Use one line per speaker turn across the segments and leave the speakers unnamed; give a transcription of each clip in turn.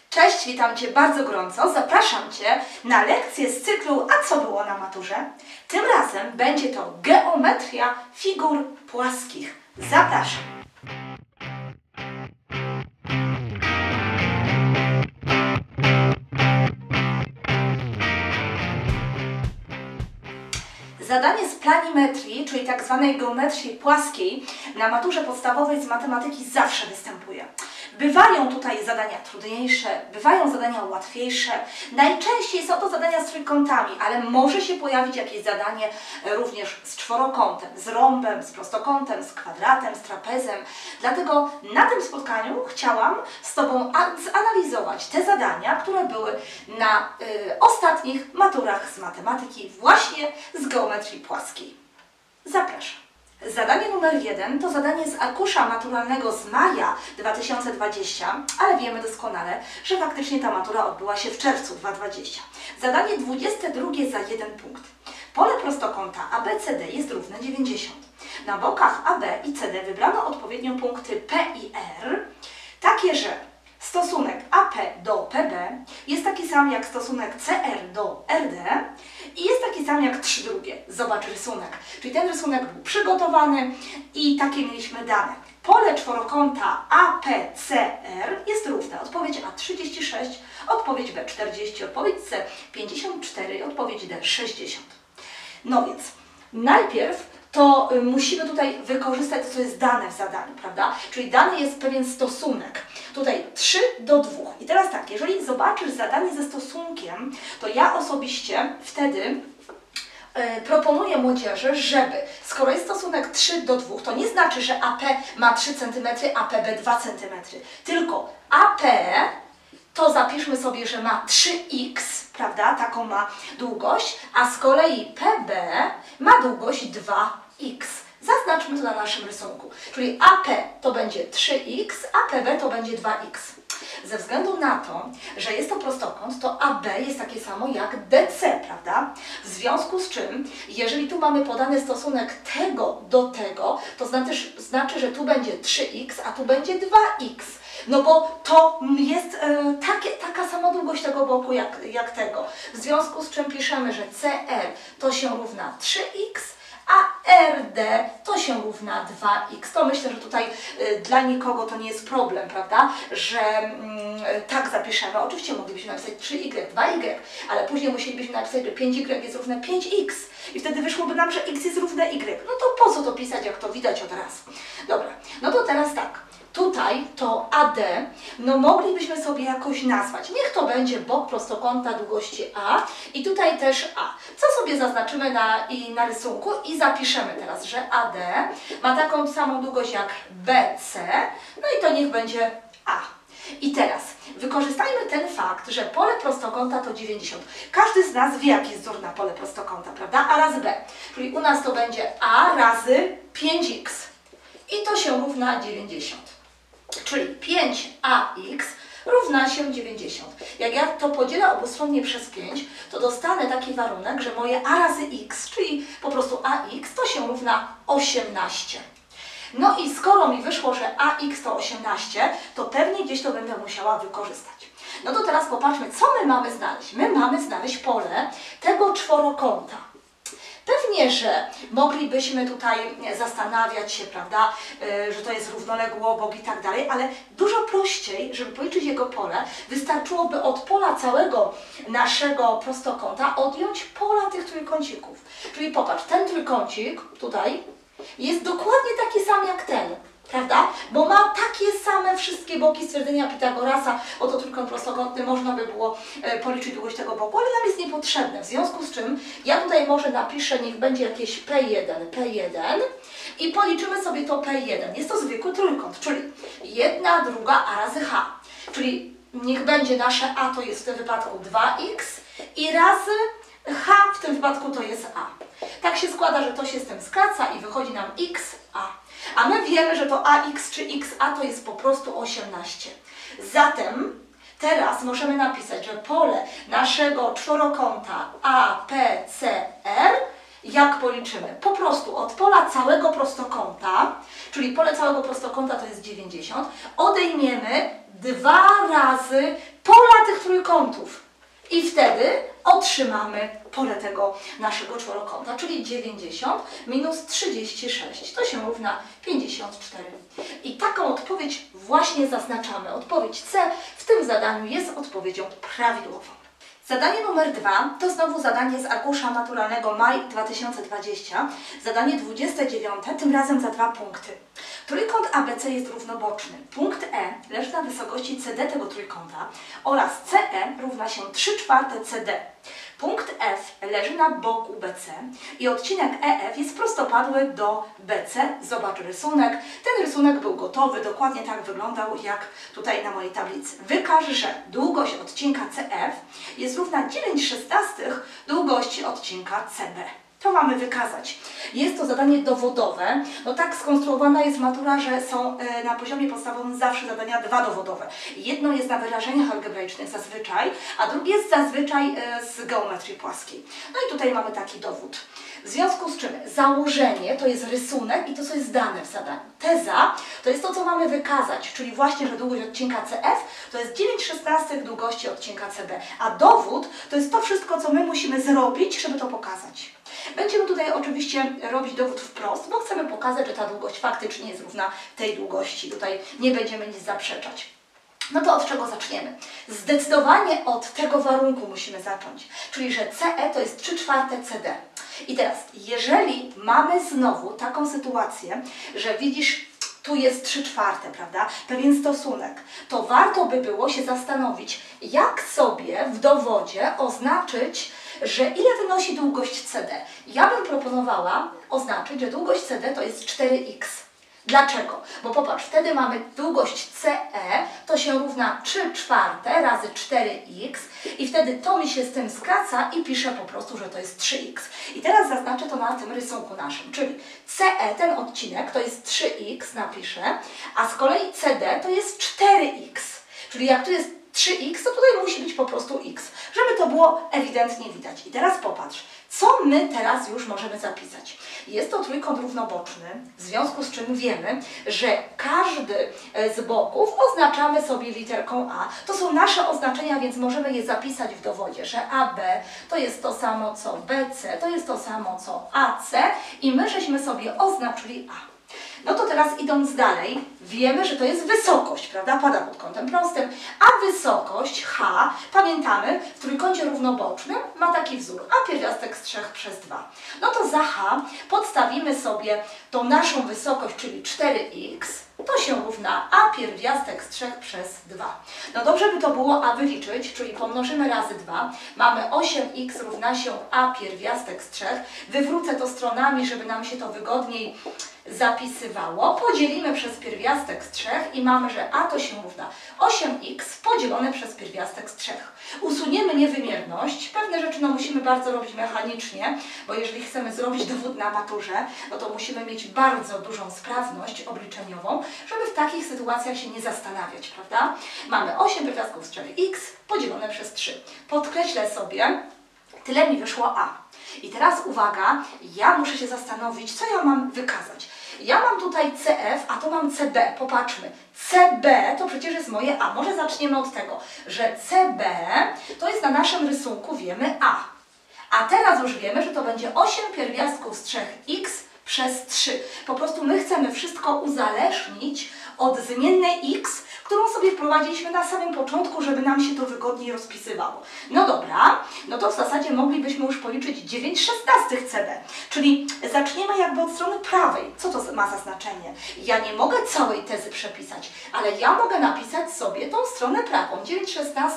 Cześć, witam Cię bardzo gorąco. Zapraszam Cię na lekcję z cyklu A co było na maturze? Tym razem będzie to geometria figur płaskich. Zapraszam. Zadanie z planimetrii, czyli tak zwanej geometrii płaskiej, na maturze podstawowej z matematyki zawsze występuje. Bywają tutaj zadania trudniejsze, bywają zadania łatwiejsze. Najczęściej są to zadania z trójkątami, ale może się pojawić jakieś zadanie również z czworokątem, z rąbem, z prostokątem, z kwadratem, z trapezem. Dlatego na tym spotkaniu chciałam z Tobą zanalizować te zadania, które były na ostatnich maturach z matematyki, właśnie z geometrii płaskiej. Zapraszam. Zadanie numer 1 to zadanie z arkusza maturalnego z maja 2020, ale wiemy doskonale, że faktycznie ta matura odbyła się w czerwcu 2020. Zadanie 22 za 1 punkt. Pole prostokąta ABCD jest równe 90. Na bokach AB i CD wybrano odpowiednio punkty P i R, takie, że stosunek AP do PB jest taki sam jak stosunek CR do RD i jest taki sam jak 3/2. Zobacz rysunek. Czyli ten rysunek był przygotowany i takie mieliśmy dane. Pole czworokąta APCR jest równe. Odpowiedź A 36, odpowiedź B 40, odpowiedź C 54, odpowiedź D 60. No więc najpierw to musimy tutaj wykorzystać to, co jest dane w zadaniu, prawda? Czyli dany jest pewien stosunek. Tutaj 3:2. I teraz tak, jeżeli zobaczysz zadanie ze stosunkiem, to ja osobiście wtedy proponuję młodzieży, żeby, skoro jest stosunek 3:2, to nie znaczy, że AP ma 3 cm, a PB 2 cm, tylko AP to zapiszmy sobie, że ma 3x, prawda, taką ma długość, a z kolei PB ma długość 2x. Zaznaczmy to na naszym rysunku. Czyli AP to będzie 3x, a PB to będzie 2x. Ze względu na to, że jest to prostokąt, to AB jest takie samo jak DC, prawda? W związku z czym, jeżeli tu mamy podany stosunek tego do tego, to znaczy, że tu będzie 3x, a tu będzie 2x. No bo to jest taka sama długość tego boku jak tego. W związku z czym piszemy, że CR to się równa 3x, a RD to się równa 2x. To myślę, że tutaj dla nikogo to nie jest problem, prawda? Że tak zapiszemy. Oczywiście moglibyśmy napisać 3y, 2y, ale później musielibyśmy napisać, że 5y jest równe 5x. I wtedy wyszłoby nam, że x jest równe y. No to po co to pisać, jak to widać od razu? Dobra, no to teraz tak. Tutaj to AD, no moglibyśmy sobie jakoś nazwać. Niech to będzie bok prostokąta długości A i tutaj też A. Co sobie zaznaczymy na rysunku i zapiszemy teraz, że AD ma taką samą długość jak BC, no i to niech będzie A. I teraz wykorzystajmy ten fakt, że pole prostokąta to 90. Każdy z nas wie, jaki jest wzór na pole prostokąta, prawda? A razy B. Czyli u nas to będzie A razy 5x i to się równa 90. Czyli 5ax równa się 90. Jak ja to podzielę obustronnie przez 5, to dostanę taki warunek, że moje a razy x, czyli po prostu ax, to się równa 18. No i skoro mi wyszło, że ax to 18, to pewnie gdzieś to będę musiała wykorzystać. No to teraz popatrzmy, co my mamy znaleźć. My mamy znaleźć pole tego czworokąta. Pewnie, że moglibyśmy tutaj zastanawiać się, prawda, że to jest równoległobok i tak dalej, ale dużo prościej, żeby policzyć jego pole, wystarczyłoby od pola całego naszego prostokąta odjąć pola tych trójkącików. Czyli popatrz, ten trójkącik tutaj jest dokładnie taki sam jak ten, prawda? Bo ma takie same wszystkie boki stwierdzenia Pitagorasa, bo to trójkąt prostokątny można by było policzyć długość tego boku, ale nam jest niepotrzebne. W związku z czym ja tutaj może napiszę, niech będzie jakieś P1 i policzymy sobie to P1. Jest to zwykły trójkąt, czyli 1, 2, a razy H. Czyli niech będzie nasze A to jest w tym wypadku 2x i razy H w tym wypadku to jest A. Tak się składa, że to się z tym skraca i wychodzi nam XA. A my wiemy, że to AX czy XA to jest po prostu 18. Zatem teraz możemy napisać, że pole naszego czworokąta APCR, jak policzymy? Po prostu od pola całego prostokąta, czyli pole całego prostokąta to jest 90, odejmiemy 2 razy pole czwartych trójkątów. I wtedy otrzymamy pole tego naszego czworokąta, czyli 90 minus 36. To się równa 54. I taką odpowiedź właśnie zaznaczamy. Odpowiedź C w tym zadaniu jest odpowiedzią prawidłową. Zadanie numer 2 to znowu zadanie z arkusza maturalnego maj 2020. Zadanie 29, tym razem za 2 punkty. Trójkąt ABC jest równoboczny. Punkt E leży na wysokości CD tego trójkąta oraz CE równa się 3/4 CD. Punkt F leży na boku BC i odcinek EF jest prostopadły do BC. Zobacz rysunek. Ten rysunek był gotowy, dokładnie tak wyglądał jak tutaj na mojej tablicy. Wykaż, że długość odcinka CF jest równa 9/16 długości odcinka CB. To mamy wykazać. Jest to zadanie dowodowe. No tak skonstruowana jest matura, że są na poziomie podstawowym zawsze zadania 2 dowodowe. Jedno jest na wyrażeniach algebraicznych zazwyczaj, a drugie jest zazwyczaj z geometrii płaskiej. No i tutaj mamy taki dowód. W związku z czym założenie to jest rysunek i to, co jest dane w zadaniu. Teza to jest to, co mamy wykazać, czyli właśnie, że długość odcinka CF to jest 9/16 długości odcinka CB, a dowód to jest to wszystko, co my musimy zrobić, żeby to pokazać. Będziemy tutaj oczywiście robić dowód wprost, bo chcemy pokazać, że ta długość faktycznie jest równa tej długości. Tutaj nie będziemy nic zaprzeczać. No to od czego zaczniemy? Zdecydowanie od tego warunku musimy zacząć, czyli że CE to jest 3/4 CD. I teraz, jeżeli mamy znowu taką sytuację, że widzisz, tu jest 3/4, prawda? Pewien stosunek, to warto by było się zastanowić, jak sobie w dowodzie oznaczyć, że ile wynosi długość CD. Ja bym proponowała oznaczyć, że długość CD to jest 4x. Dlaczego? Bo popatrz, wtedy mamy długość CE, to się równa 3/4 razy 4x i wtedy to mi się z tym skraca i piszę po prostu, że to jest 3x. I teraz zaznaczę to na tym rysunku naszym, czyli CE, ten odcinek, to jest 3x, napiszę, a z kolei CD to jest 4x. Czyli jak tu jest 3x, to tutaj musi być po prostu x, żeby to było ewidentnie widać. I teraz popatrz, co my teraz już możemy zapisać. Jest to trójkąt równoboczny, w związku z czym wiemy, że każdy z boków oznaczamy sobie literką A. To są nasze oznaczenia, więc możemy je zapisać w dowodzie, że AB to jest to samo co BC, to jest to samo co AC i my żeśmy sobie oznaczyli A. No to teraz idąc dalej, wiemy, że to jest wysokość, prawda? Pada pod kątem prostym, a wysokość H, pamiętamy, w trójkącie równobocznym ma taki wzór, a pierwiastek z 3/2. No to za H podstawimy sobie tą naszą wysokość, czyli 4x, to się równa a pierwiastek z 3/2. No dobrze by to było a wyliczyć, czyli pomnożymy razy 2, mamy 8x równa się a pierwiastek z 3, wywrócę to stronami, żeby nam się to wygodniej zapisywało, podzielimy przez pierwiastek z 3 i mamy, że a to się równa 8x podzielone przez pierwiastek z 3. Usuniemy niewymierność, pewne rzeczy no musimy bardzo robić mechanicznie, bo jeżeli chcemy zrobić dowód na maturze, no to musimy mieć bardzo dużą sprawność obliczeniową, żeby w takich sytuacjach się nie zastanawiać, prawda? Mamy 8 pierwiastków z 4x podzielone przez 3. Podkreślę sobie, tyle mi wyszło a. I teraz uwaga, ja muszę się zastanowić, co ja mam wykazać. Ja mam tutaj CF, a tu mam CB. Popatrzmy. CB to przecież jest moje A. Może zaczniemy od tego, że CB to jest na naszym rysunku, wiemy A. A teraz już wiemy, że to będzie 8 pierwiastków z 3x przez 3. Po prostu my chcemy wszystko uzależnić od zmiennej x, którą sobie wprowadziliśmy na samym początku, żeby nam się to wygodniej rozpisywało. No dobra, no to w zasadzie moglibyśmy już policzyć 9/16 CB, czyli zaczniemy jakby od strony prawej. Co to ma za znaczenie? Ja nie mogę całej tezy przepisać, ale ja mogę napisać sobie tą stronę prawą. 9/16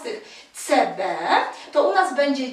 CB to u nas będzie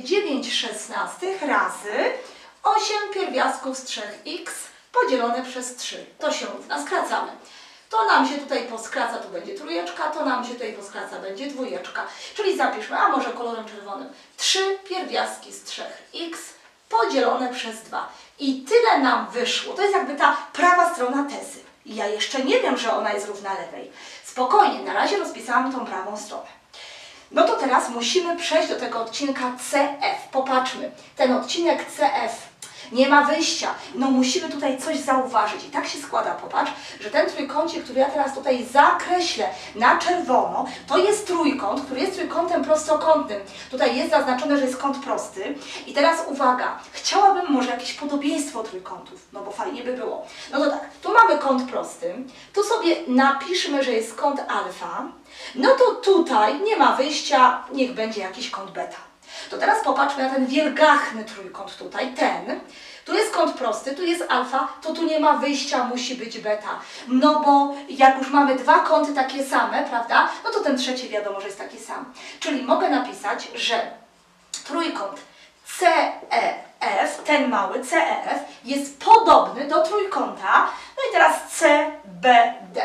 9/16 razy 8 pierwiastków z 3x podzielone przez 3. To się równa, skracamy. To nam się tutaj poskraca, tu będzie trójeczka, to nam się tutaj poskraca, będzie dwójeczka. Czyli zapiszmy, a może kolorem czerwonym, 3 pierwiastki z 3x podzielone przez 2. I tyle nam wyszło. To jest jakby ta prawa strona tezy. I ja jeszcze nie wiem, że ona jest równa lewej. Spokojnie, na razie rozpisałam tą prawą stronę. No to teraz musimy przejść do tego odcinka CF. Popatrzmy, ten odcinek CF Nie ma wyjścia. No musimy tutaj coś zauważyć. I tak się składa, popatrz, że ten trójkącik, który ja teraz tutaj zakreślę na czerwono, to jest trójkąt, który jest trójkątem prostokątnym. Tutaj jest zaznaczone, że jest kąt prosty. I teraz uwaga, chciałabym może jakieś podobieństwo trójkątów, no bo fajnie by było. No to tak, tu mamy kąt prosty, tu sobie napiszmy, że jest kąt alfa, no to tutaj nie ma wyjścia, niech będzie jakiś kąt beta. To teraz popatrzmy na ten wielgachny trójkąt tutaj, ten. Tu jest kąt prosty, tu jest alfa, to tu nie ma wyjścia, musi być beta. No bo jak już mamy dwa kąty takie same, prawda, no to ten trzeci wiadomo, że jest taki sam. Czyli mogę napisać, że trójkąt CEF, ten mały CEF, jest podobny do trójkąta, no i teraz CBD.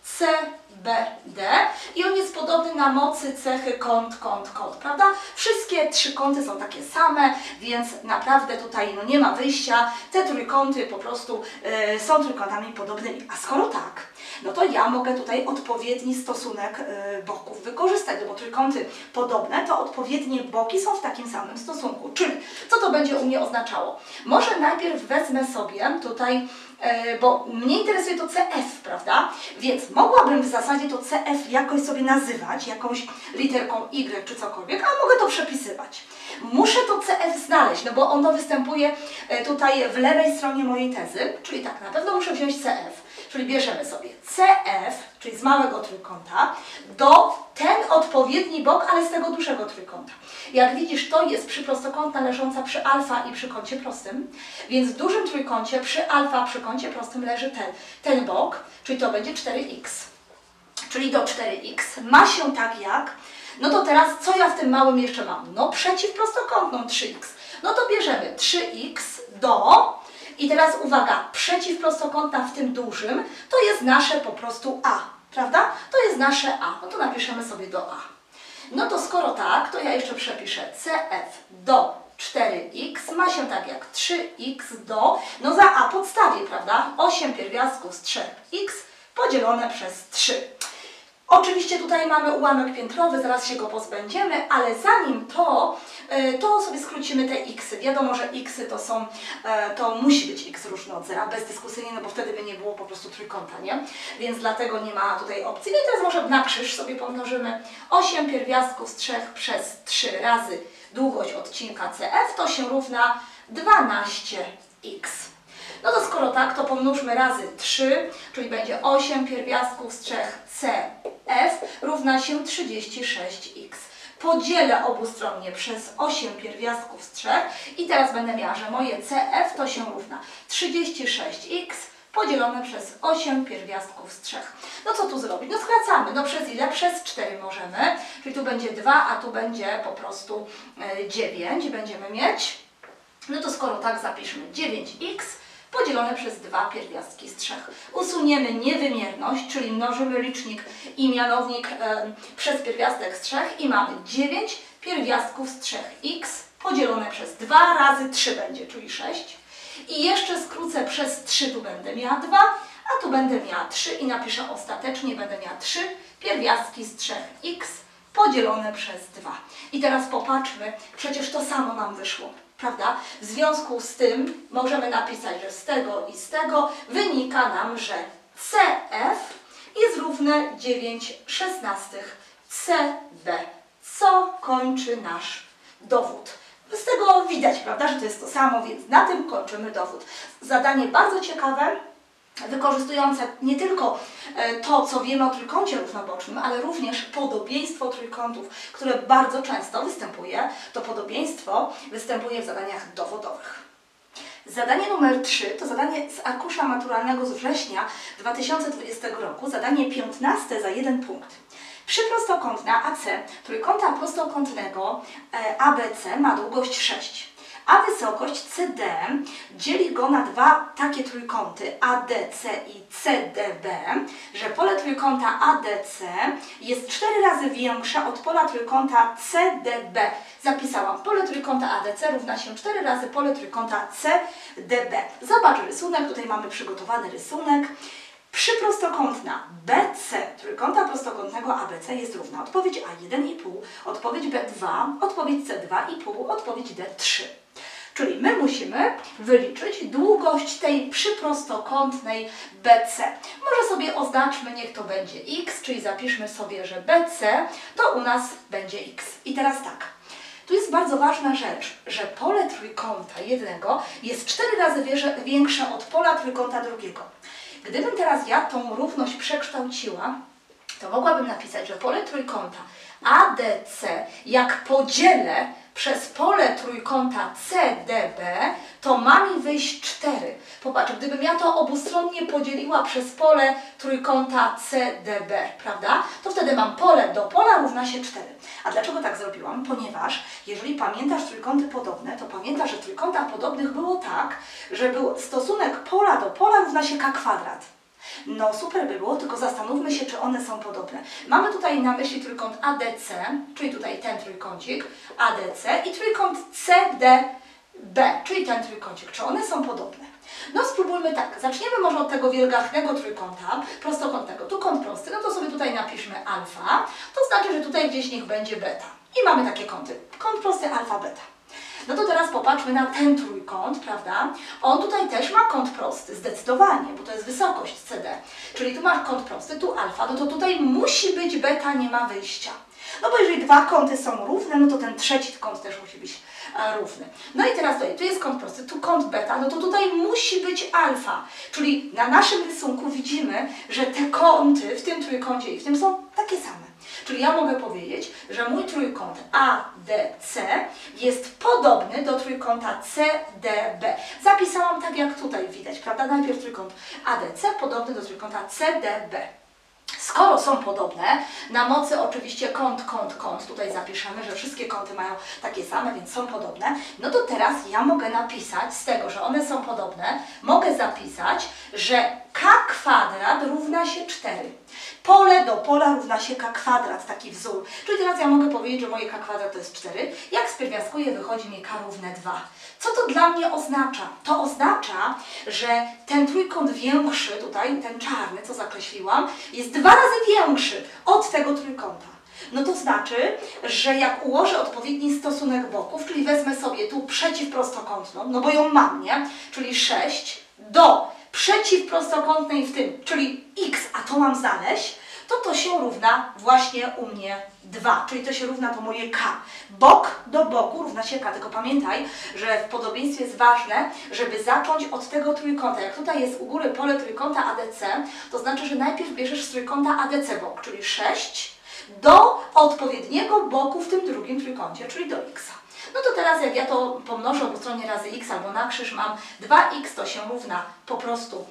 CBD i on jest podobny na mocy cechy kąt, prawda? Wszystkie trzy kąty są takie same, więc naprawdę tutaj no, nie ma wyjścia. Te trójkąty po prostu są trójkątami podobnymi. A skoro tak, no to ja mogę tutaj odpowiedni stosunek boków wykorzystać, no bo trójkąty podobne, to odpowiednie boki są w takim samym stosunku. Czyli co to będzie u mnie oznaczało? Może najpierw wezmę sobie tutaj, bo mnie interesuje to CF, prawda? Więc mogłabym w zasadzie to CF jakoś sobie nazywać, jakąś literką Y czy cokolwiek, a mogę to przepisywać. Muszę to CF znaleźć, no bo ono występuje tutaj w lewej stronie mojej tezy, czyli tak, na pewno muszę wziąć CF. Czyli bierzemy sobie CF, czyli z małego trójkąta, do ten odpowiedni bok, ale z tego dużego trójkąta. Jak widzisz, to jest przyprostokątna leżąca przy alfa i przy kącie prostym, więc w dużym trójkącie przy alfa, przy kącie prostym leży ten bok, czyli to będzie 4x. Czyli do 4x ma się tak jak, no to teraz co ja w tym małym jeszcze mam? No przeciwprostokątną 3x. No to bierzemy 3x do... I teraz uwaga, przeciwprostokątna w tym dużym to jest nasze po prostu A, prawda? To jest nasze A, no to napiszemy sobie do A. No to skoro tak, to ja jeszcze przepiszę CF do 4x ma się tak jak 3x do, no za A podstawię, prawda? 8 pierwiastków z 3x podzielone przez 3. Oczywiście tutaj mamy ułamek piętrowy, zaraz się go pozbędziemy, ale zanim to sobie skrócimy te xy. Wiadomo, że xy to musi być x różny od zera, bezdyskusyjnie, no bo wtedy by nie było po prostu trójkąta, nie? Więc dlatego nie ma tutaj opcji. No i teraz może na krzyż sobie pomnożymy 8 pierwiastków z 3 przez 3 razy długość odcinka CF, to się równa 12x. No to skoro tak, to pomnóżmy razy 3, czyli będzie 8 pierwiastków z 3 CF równa się 36x. Podzielę obustronnie przez 8 pierwiastków z 3 i teraz będę miała, że moje CF to się równa 36x podzielone przez 8 pierwiastków z 3. No co tu zrobić? No skracamy. No przez ile? Przez 4 możemy. Czyli tu będzie 2, a tu będzie po prostu 9 będziemy mieć. No to skoro tak, zapiszmy 9x podzielone przez 2 pierwiastki z 3. Usuniemy niewymierność, czyli mnożymy licznik i mianownik przez pierwiastek z 3 i mamy 9 pierwiastków z 3x podzielone przez 2 razy 3 będzie, czyli 6. I jeszcze skrócę przez 3, tu będę miała 2, a tu będę miała 3 i napiszę ostatecznie, będę miała 3 pierwiastki z 3x podzielone przez 2. I teraz popatrzmy, przecież to samo nam wyszło. Prawda? W związku z tym możemy napisać, że z tego i z tego wynika nam, że CF jest równe 9/16 CB, co kończy nasz dowód. Z tego widać, prawda, że to jest to samo, więc na tym kończymy dowód. Zadanie bardzo ciekawe, wykorzystujące nie tylko to, co wiemy o trójkącie równobocznym, ale również podobieństwo trójkątów, które bardzo często występuje. To podobieństwo występuje w zadaniach dowodowych. Zadanie numer 3 to zadanie z arkusza maturalnego z września 2020 roku, zadanie 15 za 1 punkt. Przyprostokątna AC trójkąta prostokątnego ABC ma długość 6. A wysokość CD dzieli go na dwa takie trójkąty ADC i CDB, że pole trójkąta ADC jest 4 razy większe od pola trójkąta CDB. Zapisałam, pole trójkąta ADC równa się 4 razy pole trójkąta CDB. Zobacz rysunek, tutaj mamy przygotowany rysunek. Przyprostokątna BC trójkąta prostokątnego ABC jest równa odpowiedź A 1,5, odpowiedź B 2, odpowiedź C 2,5, odpowiedź D 3. Czyli my musimy wyliczyć długość tej przyprostokątnej BC. Może sobie oznaczmy, niech to będzie x, czyli zapiszmy sobie, że BC to u nas będzie x. I teraz tak. Tu jest bardzo ważna rzecz, że pole trójkąta jednego jest 4 razy większe od pola trójkąta drugiego. Gdybym teraz ja tą równość przekształciła, to mogłabym napisać, że pole trójkąta ADC, jak podzielę przez pole trójkąta CDB, to ma mi wyjść 4. Popatrz, gdybym ja to obustronnie podzieliła przez pole trójkąta CDB, prawda? To wtedy mam pole do pola równa się 4. A dlaczego tak zrobiłam? Ponieważ jeżeli pamiętasz trójkąty podobne, to pamiętasz, że w trójkątach podobnych było tak, że był stosunek pola do pola równa się k². No super by było, tylko zastanówmy się, czy one są podobne. Mamy tutaj na myśli trójkąt ADC, czyli tutaj ten trójkącik ADC i trójkąt CDB, czyli ten trójkącik. Czy one są podobne? No spróbujmy tak. Zaczniemy może od tego wielgachnego trójkąta prostokątnego. Tu kąt prosty, no to sobie tutaj napiszmy alfa. To znaczy, że tutaj gdzieś niech będzie beta. I mamy takie kąty. Kąt prosty alfa, beta. No to teraz popatrzmy na ten trójkąt, prawda? On tutaj też ma kąt prosty, zdecydowanie, bo to jest wysokość CD. Czyli tu masz kąt prosty, tu alfa, no to tutaj musi być beta, nie ma wyjścia. No bo jeżeli dwa kąty są równe, no to ten trzeci kąt też musi być równy. No i teraz tutaj, tu jest kąt prosty, tu kąt beta, no to tutaj musi być alfa. Czyli na naszym rysunku widzimy, że te kąty w tym trójkącie i w tym są takie same. Czyli ja mogę powiedzieć, że mój trójkąt ADC jest podobny do trójkąta CDB. Zapisałam tak, jak tutaj widać, prawda? Najpierw trójkąt ADC podobny do trójkąta CDB. Skoro są podobne, na mocy oczywiście kąt, tutaj zapiszemy, że wszystkie kąty mają takie same, więc są podobne, no to teraz ja mogę napisać z tego, że one są podobne, mogę zapisać, że k² równa się 4. Pole do pola równa się k², taki wzór. Czyli teraz ja mogę powiedzieć, że moje k² to jest 4. Jak spierwiastkuję, wychodzi mi k równe 2. Co to dla mnie oznacza? To oznacza, że ten trójkąt większy, tutaj ten czarny, co zakreśliłam, jest 2 razy większy od tego trójkąta. No to znaczy, że jak ułożę odpowiedni stosunek boków, czyli wezmę sobie tu przeciwprostokątną, no bo ją mam, nie? Czyli 6 do przeciwprostokątnej w tym, czyli x, a to mam znaleźć, to się równa właśnie u mnie 2, czyli to się równa to moje k. Bok do boku równa się k, tylko pamiętaj, że w podobieństwie jest ważne, żeby zacząć od tego trójkąta. Jak tutaj jest u góry pole trójkąta ADC, to znaczy, że najpierw bierzesz z trójkąta ADC bok, czyli 6 do odpowiedniego boku w tym drugim trójkącie, czyli do x. No to teraz jak ja to pomnożę obustronnie razy x albo na krzyż mam 2x, to się równa po prostu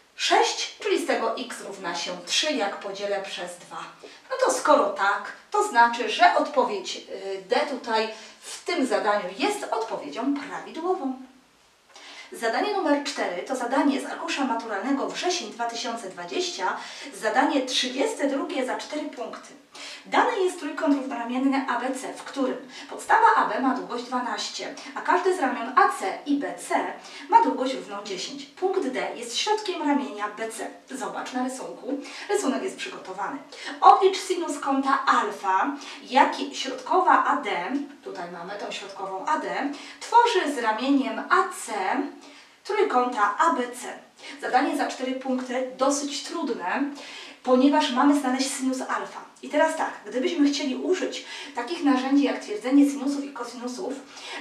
6, czyli z tego x równa się 3, jak podzielę przez 2. No to skoro tak, to znaczy, że odpowiedź D tutaj w tym zadaniu jest odpowiedzią prawidłową. Zadanie numer 4 to zadanie z arkusza maturalnego wrzesień 2020, zadanie 32 za 4 punkty. Dany jest trójkąt równoramienny ABC, w którym podstawa AB ma długość 12, a każdy z ramion AC i BC ma długość równą 10. Punkt D jest środkiem ramienia BC. Zobacz na rysunku. Rysunek jest przygotowany. Oblicz sinus kąta alfa, jaki środkowa AD, tutaj mamy tą środkową AD, tworzy z ramieniem AC trójkąta ABC. Zadanie za 4 punkty dosyć trudne, ponieważ mamy znaleźć sinus alfa. I teraz tak, gdybyśmy chcieli użyć takich narzędzi jak twierdzenie sinusów i kosinusów,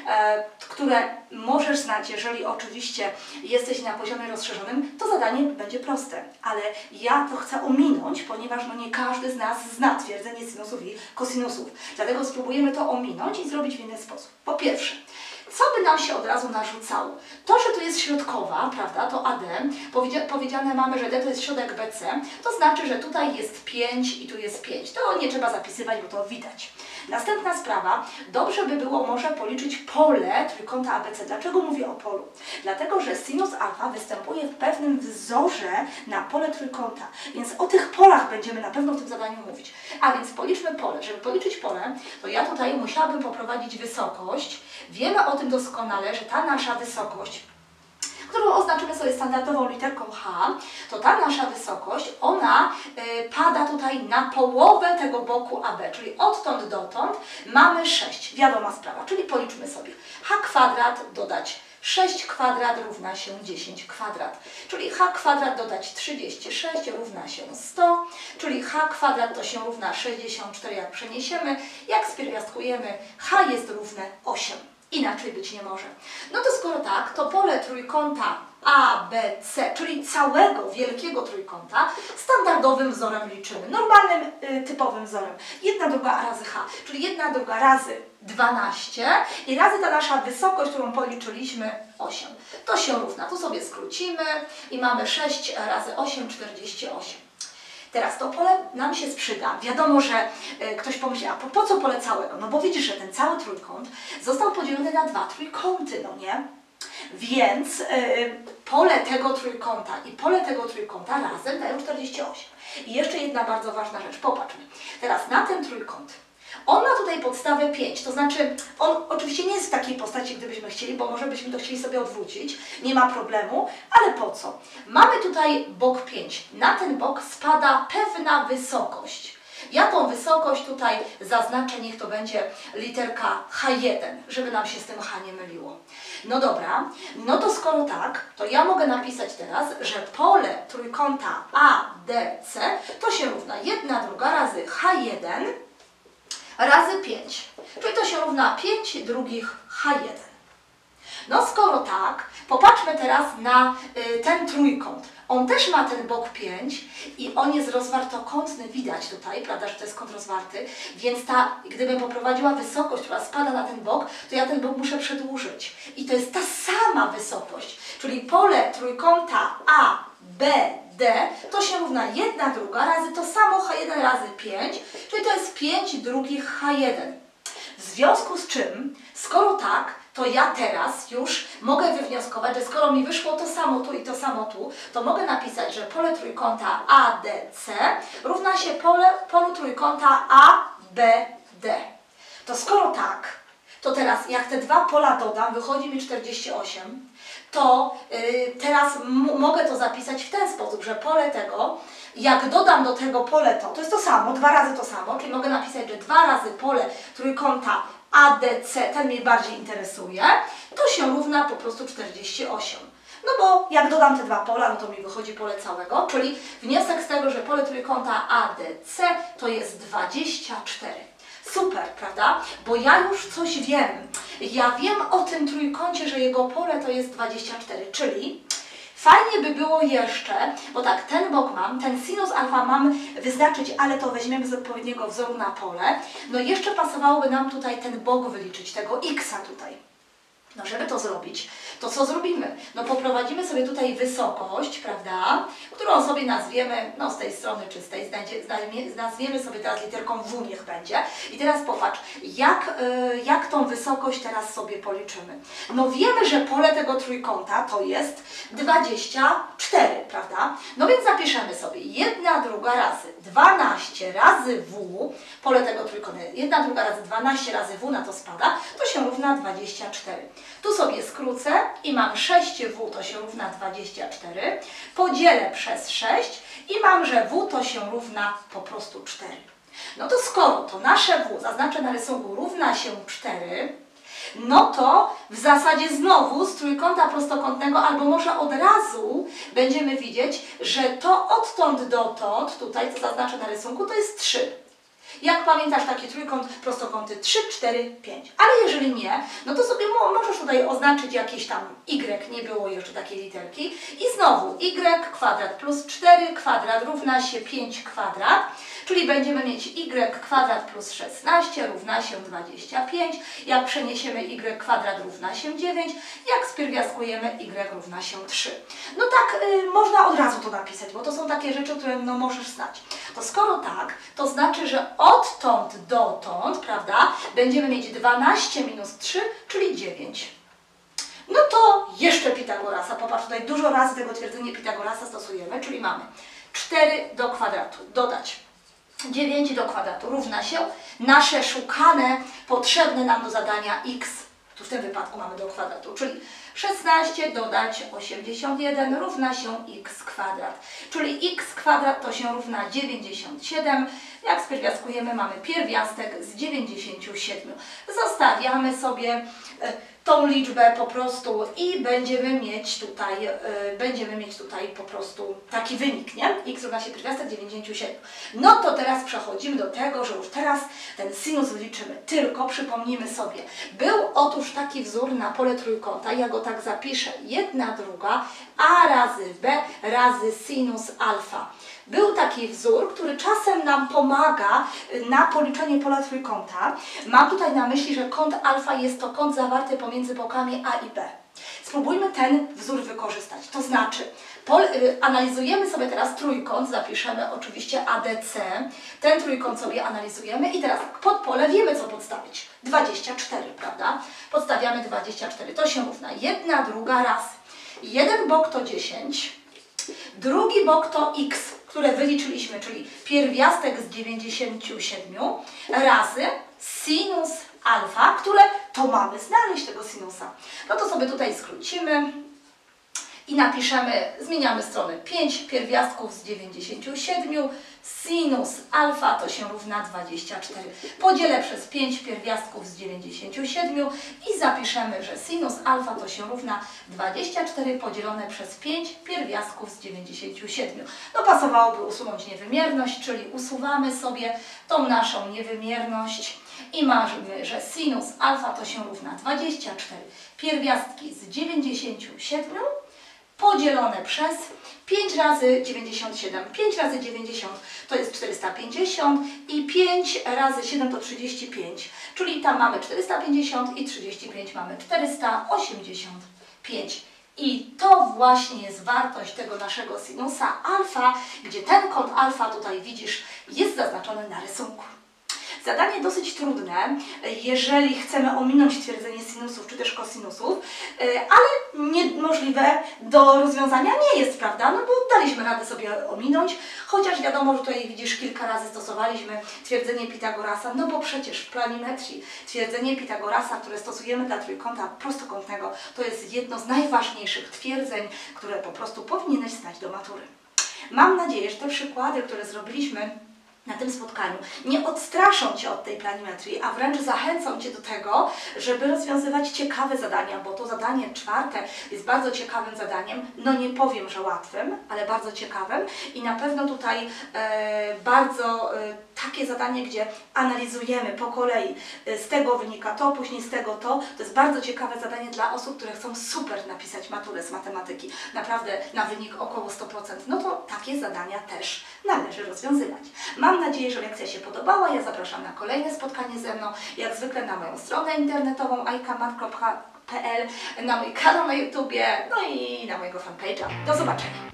które możesz znać, jeżeli oczywiście jesteś na poziomie rozszerzonym, to zadanie będzie proste. Ale ja to chcę ominąć, ponieważ no nie każdy z nas zna twierdzenie sinusów i kosinusów. Dlatego spróbujemy to ominąć i zrobić w inny sposób. Po pierwsze, co by nam się od razu narzucało? To, że tu jest środkowa, prawda, to AD, powiedziane mamy, że D to jest środek BC, to znaczy, że tutaj jest 5 i tu jest 5. To nie trzeba zapisywać, bo to widać. Następna sprawa, dobrze by było może policzyć pole trójkąta ABC. Dlaczego mówię o polu? Dlatego, że sinus alfa występuje w pewnym wzorze na pole trójkąta, więc o tych polach będziemy na pewno w tym zadaniu mówić. A więc policzmy pole. Żeby policzyć pole, to ja tutaj musiałabym poprowadzić wysokość. Wiemy o tym doskonale, że ta nasza wysokość, którą oznaczymy sobie standardową literką H, to ta nasza wysokość, ona pada tutaj na połowę tego boku AB, czyli odtąd dotąd mamy 6, wiadoma sprawa, czyli policzmy sobie h² dodać 6 kwadrat równa się 10 kwadrat. Czyli h kwadrat dodać 36 równa się 100, czyli h kwadrat to się równa 64, jak przeniesiemy. Jak spierwiastkujemy, h jest równe 8. Inaczej być nie może. No to skoro tak, to pole trójkąta ABC, czyli całego wielkiego trójkąta, standardowym wzorem liczymy. Normalnym, typowym wzorem. 1/2 razy h, czyli 1/2 razy 12 i razy ta nasza wysokość, którą policzyliśmy, 8. To się równa. Tu sobie skrócimy i mamy 6 razy 8, 48. Teraz to pole nam się sprzyda. Wiadomo, że ktoś pomyśli, a po co pole całego? No bo widzisz, że ten cały trójkąt został podzielony na 2 trójkąty, no nie? Więc pole tego trójkąta i pole tego trójkąta razem dają 48. I jeszcze jedna bardzo ważna rzecz. Popatrzmy. Teraz na ten trójkąt. On ma tutaj podstawę 5, to znaczy on oczywiście nie jest w takiej postaci, gdybyśmy chcieli, bo może byśmy to chcieli sobie odwrócić, nie ma problemu, ale po co? Mamy tutaj bok 5, na ten bok spada pewna wysokość. Ja tą wysokość tutaj zaznaczę, niech to będzie literka H1, żeby nam się z tym H nie myliło. No dobra, no to skoro tak, to ja mogę napisać teraz, że pole trójkąta ADC to się równa 1/2 razy H1 razy 5, czyli to się równa 5 drugich H1. No skoro tak, popatrzmy teraz na ten trójkąt. On też ma ten bok 5 i on jest rozwartokątny, widać tutaj, prawda, że to jest kąt rozwarty, więc gdybym poprowadziła wysokość, która spada na ten bok, to ja ten bok muszę przedłużyć. I to jest ta sama wysokość, czyli pole trójkąta ABD to się równa 1/2 razy to samo H1 razy 5, czyli to jest 5 drugich H1. W związku z czym, skoro tak, to ja teraz już mogę wywnioskować, że skoro mi wyszło to samo tu i to samo tu, to mogę napisać, że pole trójkąta ADC równa się polu trójkąta ABD. To skoro tak, to teraz jak te dwa pola dodam, wychodzi mi 48, to teraz mogę to zapisać w ten sposób, że pole tego, jak dodam do tego pole to jest to samo, 2 razy to samo, czyli mogę napisać, że 2 razy pole trójkąta ADC, ten mnie bardziej interesuje, to się równa po prostu 48. No bo jak dodam te dwa pola, no to mi wychodzi pole całego, czyli wniosek z tego, że pole trójkąta ADC to jest 24. Super, prawda? Bo ja już coś wiem. Ja wiem o tym trójkącie, że jego pole to jest 24, czyli fajnie by było jeszcze, bo tak, ten bok mam, ten sinus alfa mam wyznaczyć, ale to weźmiemy z odpowiedniego wzoru na pole. No jeszcze pasowałoby nam tutaj ten bok wyliczyć, tego x-a tutaj. No żeby to zrobić, to co zrobimy? No poprowadzimy sobie tutaj wysokość, prawda, którą sobie nazwiemy, no z tej strony czy z tej, nazwiemy sobie teraz literką W, niech będzie. I teraz popatrz, jak tą wysokość teraz sobie policzymy. No wiemy, że pole tego trójkąta to jest 24, prawda? No więc zapiszemy sobie 1/2 razy 12 razy W, pole tego trójkąta, 1/2 razy 12 razy W na to spada, to się równa 24. Tu sobie skrócę i mam 6W to się równa 24, podzielę przez 6 i mam, że W to się równa po prostu 4. No to skoro to nasze W, zaznaczę na rysunku, równa się 4, no to w zasadzie znowu z trójkąta prostokątnego, albo może od razu będziemy widzieć, że to odtąd dotąd, tutaj co zaznaczę na rysunku, to jest 3. Jak pamiętasz taki trójkąt, prostokąty 3, 4, 5. Ale jeżeli nie, no to sobie możesz tutaj oznaczyć jakieś tam y, nie było jeszcze takiej literki. I znowu y kwadrat plus 4 kwadrat równa się 5 kwadrat. Czyli będziemy mieć y kwadrat plus 16 równa się 25. Jak przeniesiemy y kwadrat równa się 9. Jak spierwiastkujemy y równa się 3. No tak można od razu to napisać, bo to są takie rzeczy, które no możesz znać. To skoro tak, to znaczy, że odtąd dotąd, prawda, będziemy mieć 12 minus 3, czyli 9. No to jeszcze Pitagorasa. Popatrz, tutaj dużo razy tego twierdzenia Pitagorasa stosujemy, czyli mamy 4 do kwadratu dodać 9 do kwadratu równa się nasze szukane, potrzebne nam do zadania x, tu w tym wypadku mamy do kwadratu, czyli 16 dodać 81 równa się x kwadrat, czyli x kwadrat to się równa 97, jak spierwiastkujemy mamy pierwiastek z 97. Zostawiamy sobie tą liczbę po prostu i będziemy mieć tutaj po prostu taki wynik, nie? X równa się pierwiastek 97. No to teraz przechodzimy do tego, że już teraz ten sinus wyliczymy. Tylko przypomnijmy sobie, był otóż taki wzór na pole trójkąta, ja go tak zapiszę, 1/2 a razy b razy sinus alfa. Był taki wzór, który czasem nam pomaga na policzenie pola trójkąta. Mam tutaj na myśli, że kąt alfa jest to kąt zawarty pomiędzy bokami A i B. Spróbujmy ten wzór wykorzystać. To znaczy, analizujemy sobie teraz trójkąt, zapiszemy oczywiście ADC. Ten trójkąt sobie analizujemy i teraz pod pole wiemy, co podstawić. 24, prawda? Podstawiamy 24. To się równa 1/2 razy. Jeden bok to 10, drugi bok to x, które wyliczyliśmy, czyli pierwiastek z 97 razy sinus alfa, które to mamy znaleźć tego sinusa. No to sobie tutaj skrócimy i napiszemy, zmieniamy stronę 5 pierwiastków z 97, sinus alfa to się równa 24. Podzielę przez 5 pierwiastków z 97 i zapiszemy, że sinus alfa to się równa 24 podzielone przez 5 pierwiastków z 97. No pasowałoby usunąć niewymierność, czyli usuwamy sobie tą naszą niewymierność i mamy, że sinus alfa to się równa 24 pierwiastki z 97 podzielone przez 5 razy 97. 5 razy 90 to jest 450 i 5 razy 7 to 35. Czyli tam mamy 450 i 35 mamy 485. I to właśnie jest wartość tego naszego sinusa alfa, gdzie ten kąt alfa tutaj widzisz jest zaznaczony na rysunku. Zadanie dosyć trudne, jeżeli chcemy ominąć twierdzenie sinusów czy też kosinusów, ale niemożliwe do rozwiązania nie jest, prawda? No bo daliśmy radę sobie ominąć, chociaż wiadomo, że tutaj widzisz, kilka razy stosowaliśmy twierdzenie Pitagorasa, no bo przecież w planimetrii twierdzenie Pitagorasa, które stosujemy dla trójkąta prostokątnego, to jest jedno z najważniejszych twierdzeń, które po prostu powinieneś znać do matury. Mam nadzieję, że te przykłady, które zrobiliśmy na tym spotkaniu, nie odstraszą Cię od tej planimetrii, a wręcz zachęcą Cię do tego, żeby rozwiązywać ciekawe zadania, bo to zadanie czwarte jest bardzo ciekawym zadaniem, no nie powiem, że łatwym, ale bardzo ciekawym i na pewno tutaj takie zadanie, gdzie analizujemy po kolei, z tego wynika to, później z tego to jest bardzo ciekawe zadanie dla osób, które chcą super napisać maturę z matematyki, naprawdę na wynik około 100%, no to takie zadania też należy rozwiązywać. Mam nadzieję, że lekcja się podobała. Ja zapraszam na kolejne spotkanie ze mną, jak zwykle na moją stronę internetową ajkamat.pl, na mój kanał na YouTubie, no i na mojego fanpage'a. Do zobaczenia!